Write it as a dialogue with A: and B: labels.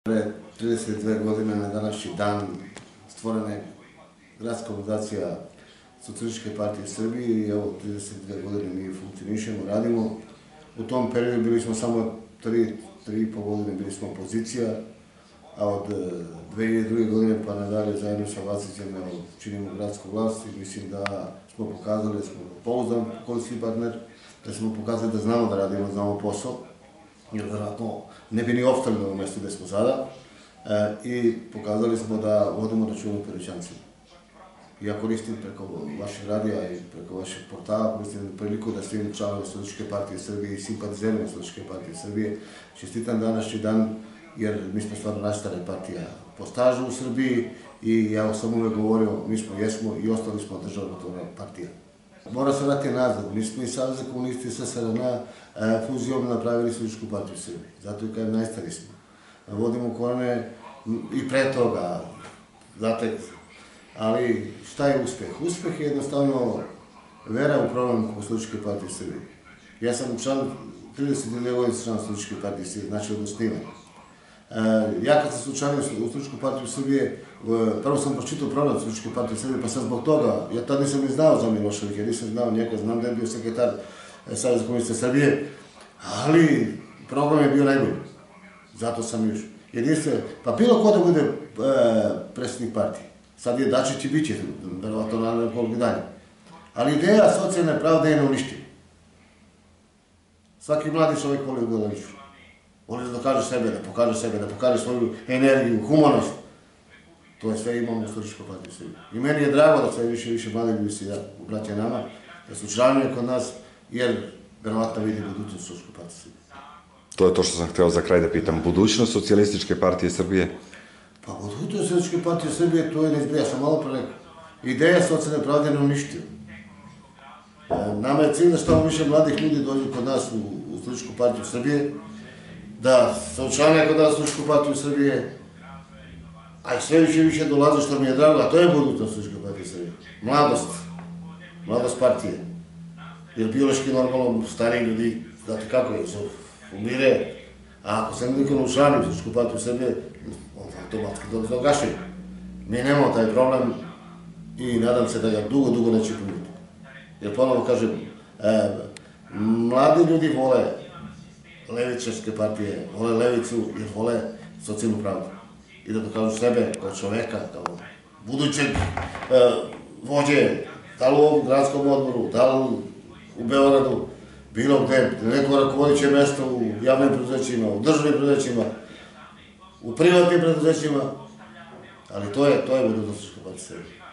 A: Pre 32 godine na današnji dan stvorena je gradska organizacija Socijalističke partije Srbije i evo 32 godine mi funkcionišemo, radimo. U tom periodu bili smo samo 3,5 godine bili smo opozicija, a od 2002. godine pa nadalje zajedno sa Vasićem činimo gradsku vlast i mislim da smo pokazali da smo pouzdan koalicijski partner, da smo pokazali da znamo da radimo, znamo posao, jer vjerojatno ne bi ni opstali na ovom mjestu gde smo sada, i pokazali smo da vodimo računa o Perućancima. Ja koristim preko vašeg radija i preko vašeg portala, koristim priliku da svim članovima Socijalističke partije Srbije i simpatizerima Socijalističke partije Srbije čestitam današnji dan, jer mi smo stvarno najstarija partija po stažu u Srbiji i ja sam uvek govorio, mi smo, jesmo i ostali smo državotvorna partija. Mora se vratiti nazad, mi smo i Savez za komunisti i SSRN fuzijom napravili Socijalističku partiju Srbije, zato i kažem najstariji smo. Vodimo korene i pre toga, znate, ali šta je uspeh? Uspeh je jednostavno vera u program Socijalističke partije Srbije. Ja sam član 32 godine član Socijalističke partije Srbije, znači od osnivanja. Ja kad sam se učlanio u Socijalističku partiju Srbije, prvo sam pročitao program Socijalističke partije Srbije, pa sam zbog toga, ja tad nisam ni znao za Miloševića, nisam znao njega, znam da je bio sekretar Saveza komunista Srbije, ali program je bio najbolji. Zato sam još jedinstven, pa bilo ko da bude predsjednik partije. Sad je Dačić i bit će, verovatno na nekoliko dana. Ali ideja socijalne pravde je neuništiva. Svaki mladi čovjek voli da ništa. Voli da dokaže sebe, da pokaže svoju energiju, humanost. To je sve imamo u Socijalističkoj partiji Srbije. I meni je drago da sve više i više mladi ljudi se obraćaju nama, da su članovi kod nas, jer verovatno vidi budućnost Socijalističkoj partiji Srbije.
B: To je to što sam hteo za kraj da pitam. Budućnost Socijalističke partije Srbije?
A: Pa budućnost Socijalističke partije Srbije, to je neizbježno, ja sam malo pre rekao. Ideja socijalne pravde je neuništiva. Nama je cilj da što više mladih ljudi dođu kod nas u Socijalističku partiju Srbije, da se učlane kod nas u Socijalističku partiju Srbije, a i sve više i više dolaze, što mi je drago, a to je budućnost Socijalističke partije Srbije. Mladost partije. Jer biološki normalno stari ljudi, znate kako je, umire, a ako se niko ne učlani u Socijalističku partiju Srbije, onda automatski dolaze do gašenja. Mi nemamo taj problem i nadam se da ga dugo neće pomijeti. Jer ponovo kažem, mladi ljudi vole levičarske partije, vole levicu jer vole socijalnu pravdu. I da dokažu sebe kao čoveka, kao budućeg vođe, da li u ovom gradskom odboru, da li u Beogradu, bilo gde, neko rukovodeće mesto u javnim preduzećima, u državnim preduzećima, u privatnim preduzećima, ali to je budućnost Socijalističke partije Srbije.